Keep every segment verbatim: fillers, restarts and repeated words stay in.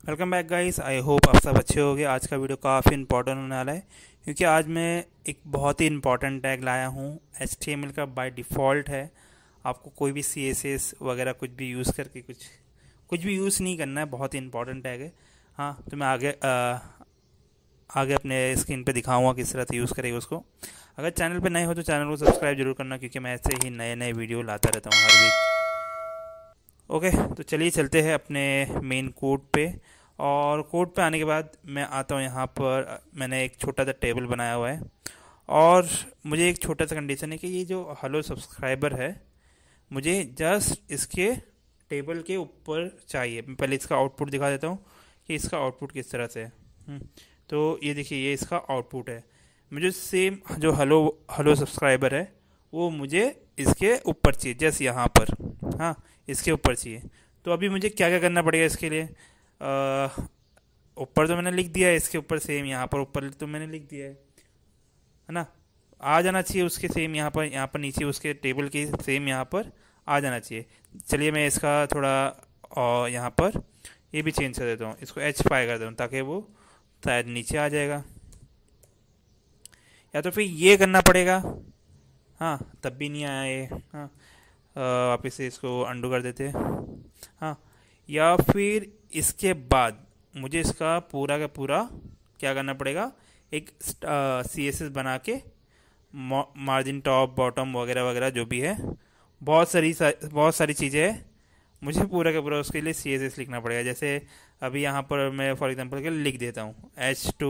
Welcome back guys. I hope आप सब अच्छे होंगे। आज का वीडियो काफ़ी इंपॉर्टेंट होने वाला है क्योंकि आज मैं एक बहुत ही इंपॉर्टेंट टैग लाया हूँ। एच टी एम एल का बाय डिफ़ॉल्ट है। आपको कोई भी सी एस एस वगैरह कुछ भी यूज़ करके कुछ कुछ भी यूज़ नहीं करना है। बहुत ही इंपॉर्टेंट टैग है। हाँ, तो मैं आगे आ, आगे अपने स्क्रीन पे दिखाऊंगा किस तरह से यूज़ करेगा उसको। अगर चैनल पे नए हो तो चैनल को सब्सक्राइब जरूर करना क्योंकि मैं ऐसे ही नए नए वीडियो लाता रहता हूँ हर वीक। ओके, तो चलिए चलते हैं अपने मेन कोड पे। और कोड पे आने के बाद मैं आता हूँ यहाँ पर। मैंने एक छोटा सा टेबल बनाया हुआ है और मुझे एक छोटा सा कंडीशन है कि ये जो हेलो सब्सक्राइबर है मुझे जस्ट इसके टेबल के ऊपर चाहिए। मैं पहले इसका आउटपुट दिखा देता हूँ कि इसका आउटपुट किस तरह से है। हम्म, तो ये देखिए, ये इसका आउटपुट है। मुझे सेम जो हेलो हेलो सब्सक्राइबर है वो मुझे इसके ऊपर चाहिए, जैसे यहाँ पर। हाँ, इसके ऊपर चाहिए। तो अभी मुझे क्या क्या करना पड़ेगा इसके लिए। अ, ऊपर तो मैंने लिख दिया है, इसके ऊपर सेम यहाँ पर ऊपर तो मैंने लिख दिया है है ना। आ जाना चाहिए उसके सेम यहाँ पर, यहाँ पर नीचे उसके टेबल के सेम यहाँ पर आ जाना चाहिए। चलिए मैं इसका थोड़ा और यहाँ पर ये भी चेंज कर देता हूँ, इसको एच फाइव कर देता हूँ ताकि वो शायद नीचे आ जाएगा। या तो फिर ये करना पड़ेगा। हाँ, तब भी नहीं आया ये। हाँ, वापस से इसको अंडू कर देते हैं। हाँ, या फिर इसके बाद मुझे इसका पूरा का पूरा क्या करना पड़ेगा, एक सी एस एस बना के मार्जिन टॉप बॉटम वगैरह वगैरह जो भी है, बहुत सारी सा, बहुत सारी चीज़ें हैं। मुझे पूरा का पूरा उसके लिए सी एस एस लिखना पड़ेगा। जैसे अभी यहाँ पर मैं फॉर एग्जांपल के लिख देता हूँ H two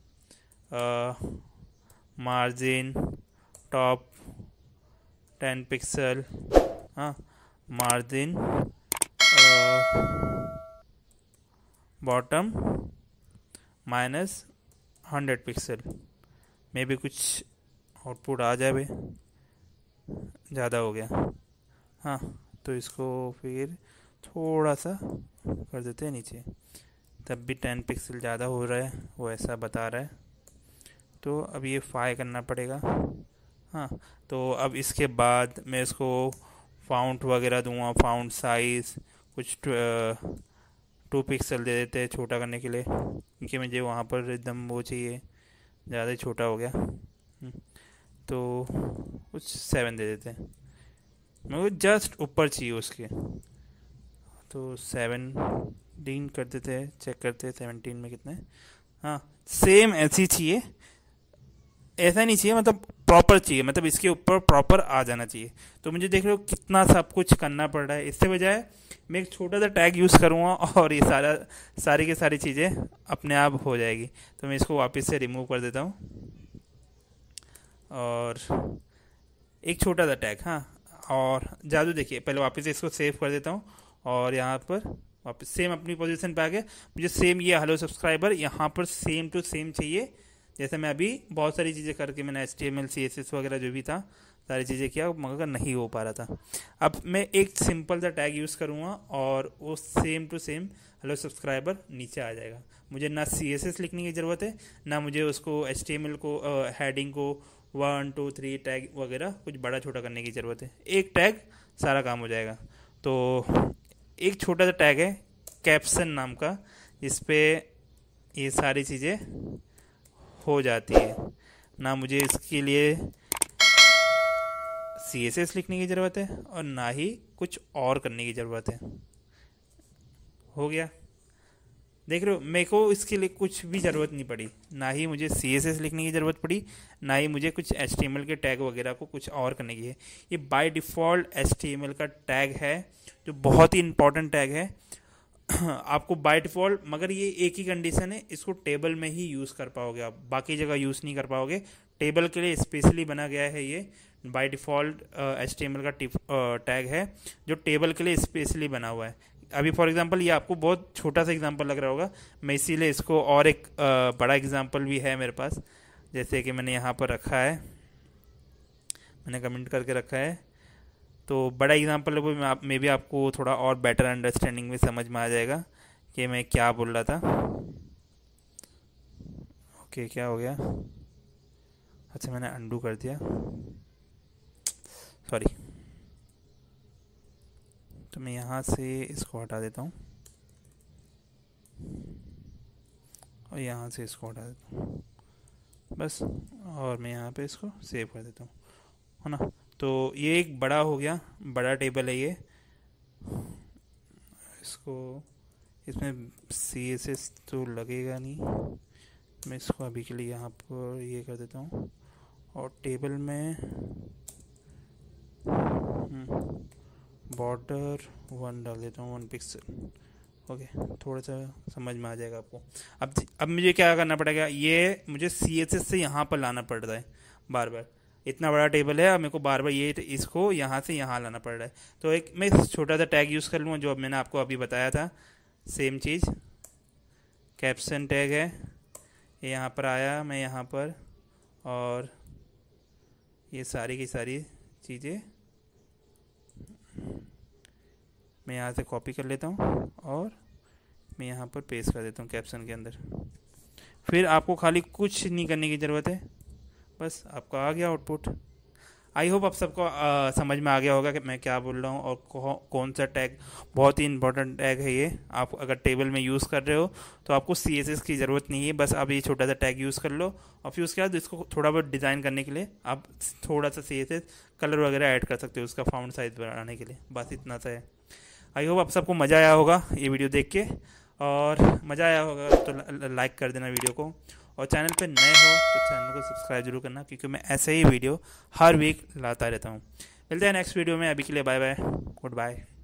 margin top ten pixel. हाँ, margin bottom minus hundred pixel में भी कुछ आउटपुट आ जाए भाई, ज़्यादा हो गया। हाँ, तो इसको फिर थोड़ा सा कर देते हैं नीचे, तब भी टेन पिक्सल ज़्यादा हो रहा है, वो ऐसा बता रहा है। तो अब ये फाई करना पड़ेगा। हाँ, तो अब इसके बाद मैं इसको फाउंट वगैरह दूंगा, फाउंट साइज़ कुछ टू पिक्सल दे देते हैं छोटा करने के लिए क्योंकि मुझे वहाँ पर एकदम वो चाहिए, ज़्यादा ही छोटा हो गया। तो कुछ सेवन दे देते हैं, मेरे को जस्ट ऊपर चाहिए उसके। तो सेवनटीन कर देते हैं, चेक करते हैं सेवनटीन में कितने। हाँ, सेम ऐसी चाहिए, ऐसा नहीं चाहिए, मतलब प्रॉपर चाहिए, मतलब इसके ऊपर प्रॉपर आ जाना चाहिए। तो मुझे देख रहे हो कितना सब कुछ करना पड़ रहा है। इससे बजाय मैं एक छोटा सा टैग यूज़ करूँगा और ये सारा सारी की सारी चीज़ें अपने आप हो जाएगी। तो मैं इसको वापस से रिमूव कर देता हूँ और एक छोटा सा टैग। हाँ, और जादू देखिए, पहले वापस से इसको सेव कर देता हूँ और यहाँ पर वापस सेम अपनी पोजीशन पे आ गया। मुझे सेम ये हेलो सब्सक्राइबर यहाँ पर सेम टू सेम चाहिए। जैसे मैं अभी बहुत सारी चीज़ें करके मैंने H T M L C S S वगैरह जो भी था सारी चीज़ें किया मगर नहीं हो पा रहा था। अब मैं एक सिंपल सा टैग यूज़ करूँगा और वो same to same hello subscriber नीचे आ जाएगा। मुझे ना सी एस एस लिखने की ज़रूरत है, ना मुझे उसको एच टी एम एल को हेडिंग को वन टू थ्री टैग वगैरह कुछ बड़ा छोटा करने की ज़रूरत है। एक टैग सारा काम हो जाएगा। तो एक छोटा सा टैग है कैप्शन नाम का, इस पर ये सारी चीज़ें हो जाती है। ना मुझे इसके लिए सी एस एस लिखने की ज़रूरत है और ना ही कुछ और करने की ज़रूरत है। हो गया, देख रहे हो, मेरे को इसके लिए कुछ भी ज़रूरत नहीं पड़ी। ना ही मुझे सी एस एस लिखने की ज़रूरत पड़ी, ना ही मुझे कुछ एच टी एम एल के टैग वगैरह को कुछ और करने की है। ये by default H T M L का टैग है जो बहुत ही इंपॉर्टेंट टैग है आपको बाय डिफ़ॉल्ट। मगर ये एक ही कंडीशन है, इसको टेबल में ही यूज़ कर पाओगे आप, बाकी जगह यूज़ नहीं कर पाओगे। टेबल के लिए स्पेशली बना गया है ये by default H T M L का टैग है जो टेबल के लिए स्पेशली बना हुआ है। अभी फॉर एग्जांपल ये आपको बहुत छोटा सा एग्जांपल लग रहा होगा, मैं इसीलिए इसको और एक आ, बड़ा एग्जांपल भी है मेरे पास, जैसे कि मैंने यहाँ पर रखा है, मैंने कमेंट करके रखा है। तो बड़ा एग्जांपल है आप मे भी आपको थोड़ा और बेटर अंडरस्टैंडिंग में समझ में आ जाएगा कि मैं क्या बोल रहा था। ओके, क्या हो गया? अच्छा, मैंने अंडू कर दिया, सॉरी। तो मैं यहाँ से इसको हटा देता हूँ। और यहाँ से इसको हटा देता हूँ बस, और मैं यहाँ पे इसको सेव कर देता हूँ, है ना। तो ये एक बड़ा हो गया, बड़ा टेबल है ये। इसको इसमें सी एस एस तो लगेगा नहीं, मैं इसको अभी के लिए यहाँ पर ये कर देता हूँ। और टेबल में बॉर्डर वन डाल देता हूँ, वन पिक्सल। ओके, थोड़ा सा समझ में आ जाएगा आपको। अब अब मुझे क्या करना पड़ेगा, ये मुझे सी एस एस से यहाँ पर लाना पड़ रहा है बार बार। इतना बड़ा टेबल है, अब मेरे को बार बार ये इसको यहाँ से यहाँ लाना पड़ रहा है। तो एक मैं छोटा सा टैग यूज़ कर लूँगा जो अब मैंने आपको अभी बताया था, सेम चीज़। कैप्शन टैग है, ये यहाँ पर आया, मैं यहाँ पर, और ये सारी की सारी चीज़ें मैं यहाँ से कॉपी कर लेता हूँ और मैं यहाँ पर पेस्ट कर देता हूँ कैप्शन के अंदर। फिर आपको खाली कुछ नहीं करने की ज़रूरत है, बस आपका आ गया आउटपुट। आई होप आप सबको आ, समझ में आ गया होगा कि मैं क्या बोल रहा हूँ और कौ, कौन सा टैग बहुत ही इंपॉर्टेंट टैग है ये। आप अगर टेबल में यूज़ कर रहे हो तो आपको सी एस एस की ज़रूरत नहीं है, बस आप ये छोटा सा टैग यूज़ कर लो। और फिर उसके बाद इसको थोड़ा बहुत डिज़ाइन करने के लिए आप थोड़ा सा सी एस एस कलर वगैरह ऐड कर सकते हो उसका फाउंट साइज बढ़ाने के लिए, बस इतना सा है। आई होप आप सबको मज़ा आया होगा ये वीडियो देख के, और मज़ा आया होगा तो लाइक कर देना वीडियो को, और चैनल पे नए हो तो चैनल को सब्सक्राइब जरूर करना, क्योंकि मैं ऐसे ही वीडियो हर वीक लाता रहता हूँ। मिलते हैं नेक्स्ट वीडियो में, अभी के लिए बाय बाय, गुड बाय।